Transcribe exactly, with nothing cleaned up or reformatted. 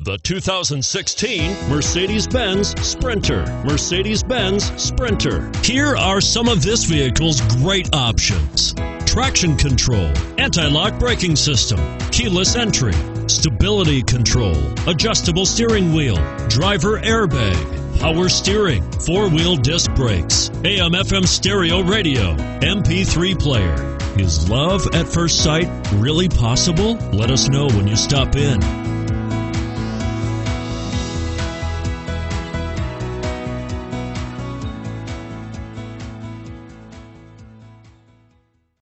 The two thousand sixteen Mercedes-Benz Sprinter. Mercedes-Benz Sprinter. Here are some of this vehicle's great options: traction control, anti-lock braking system, keyless entry, stability control, adjustable steering wheel, driver airbag, power steering, four-wheel disc brakes, A M F M stereo radio, M P three player. Is love at first sight really possible? Let us know when you stop in.